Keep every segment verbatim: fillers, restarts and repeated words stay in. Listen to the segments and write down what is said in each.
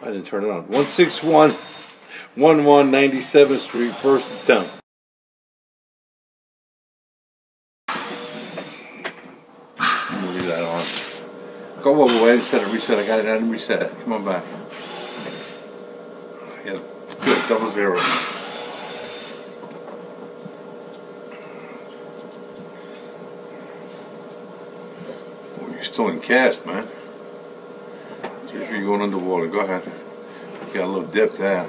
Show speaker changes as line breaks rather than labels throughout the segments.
I didn't turn it on. one six one, one one ninety-seventh Street, first attempt. Leave that on. Go over, wait, set it, reset. I got it, I didn't reset it. Come on back. Yeah, good, double zero. Oh, you're still in cast, man. See if you're going underwater. Go ahead. Got a little dip there.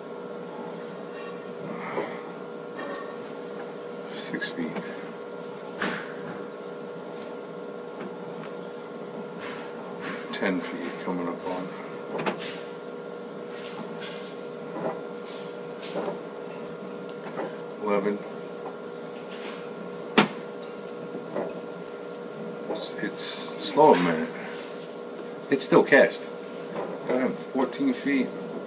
Six feet. Ten feet coming up on. Eleven. It's, it's slow a minute. It's still cast. Go ahead. Fourteen feet.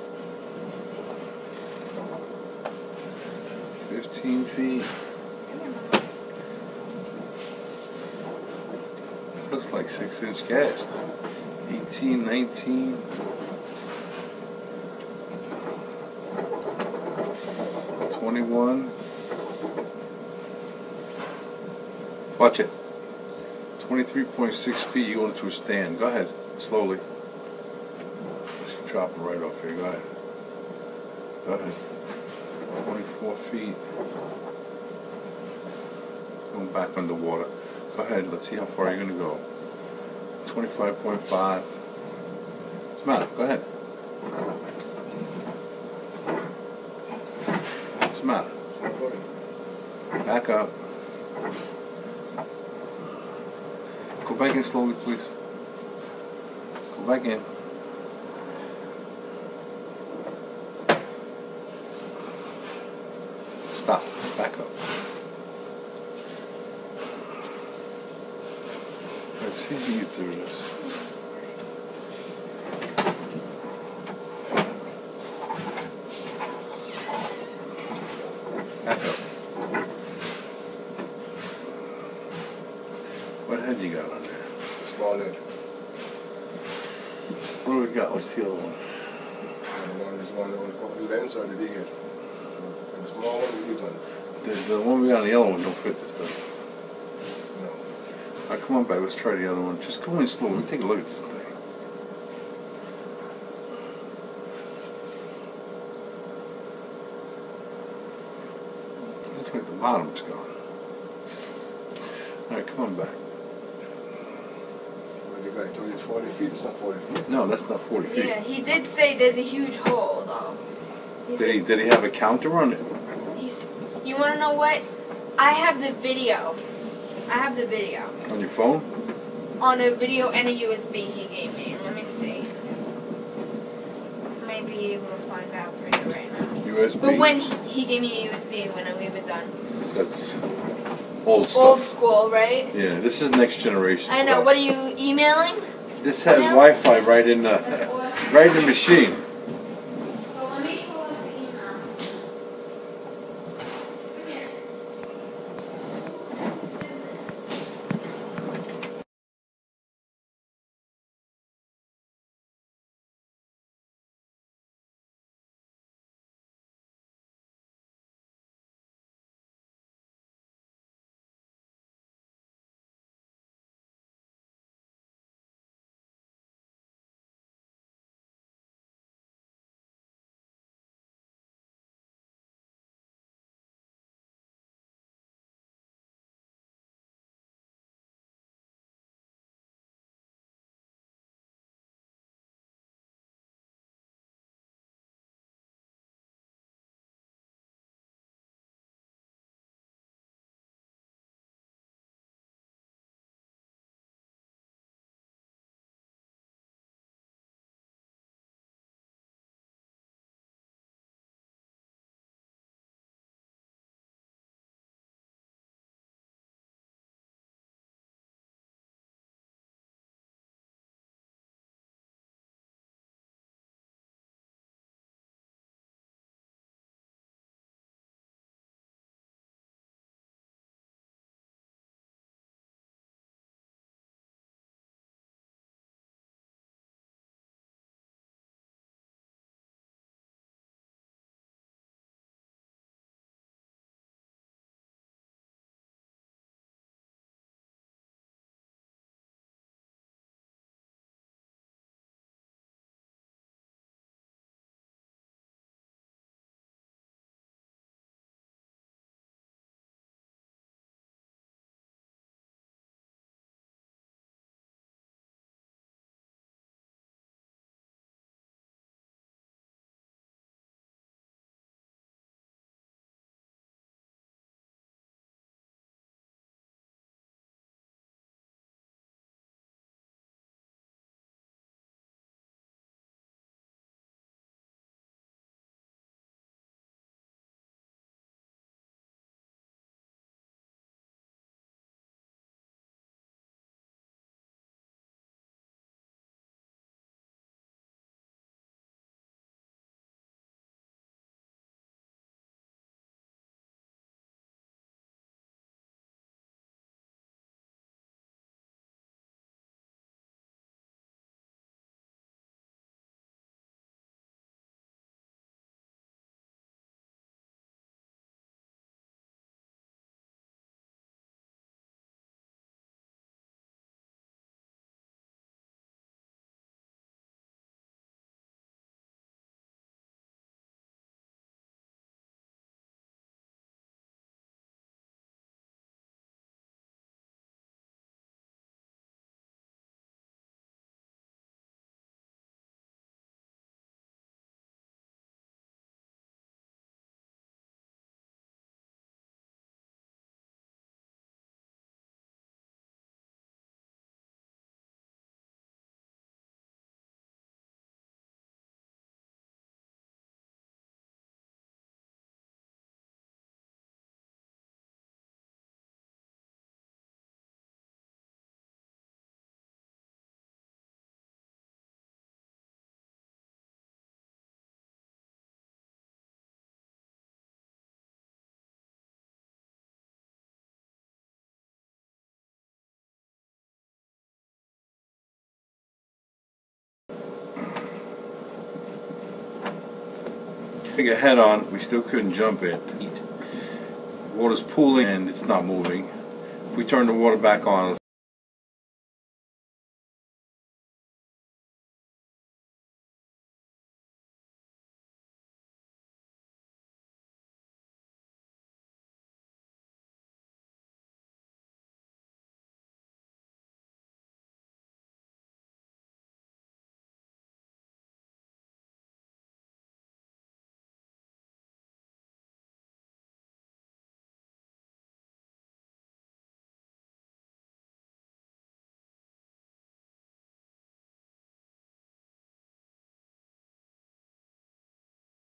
Fifteen feet. Looks like six inch cast. Eighteen, nineteen. Twenty-one. Watch it. Twenty-three point six feet. You go into a stand. Go ahead. Slowly. Just drop it right off here. Go ahead. Go ahead. Twenty-four feet. Going back underwater. Go ahead. Let's see how far you're gonna go. Twenty-five point five. What's the matter? Go ahead. What's the matter? Back up. Go back in slowly, please. Go back in. Stop. Back up. Let's see if you get through this. Back up. What head you got on there?
Small head.
What do we got? What's the other one?
And the one is one that will cover the lens or the big head. And the small one, the big one.
The, the one we got on the yellow one don't fit this stuff.
No.
Alright, come on back. Let's try the other one. Just go in slow. Let me take a look at this thing. Looks like the bottom's gone. Alright, come on back.
Well, the guy told you it's forty feet. It's not forty feet.
No, that's not forty feet.
Yeah, he did say there's a huge hole, though. He
Did he,
said,
did he have a counter on it?
he's, you want to know what? I have the video. I have the video.
On your phone?
On a video and a U S B he gave me. Let me see. Might be able to find out for you right now.
U S B?
But when he, he gave me a U S B when we were done.
That's old stuff.
Old school, right?
Yeah, this is next generation
I know.
stuff.
What are you emailing?
This has
Email?
Wi-Fi right in the, right in the machine. Take a head on, we still couldn't jump it. Water's pooling and it's not moving. If we turn the water back on,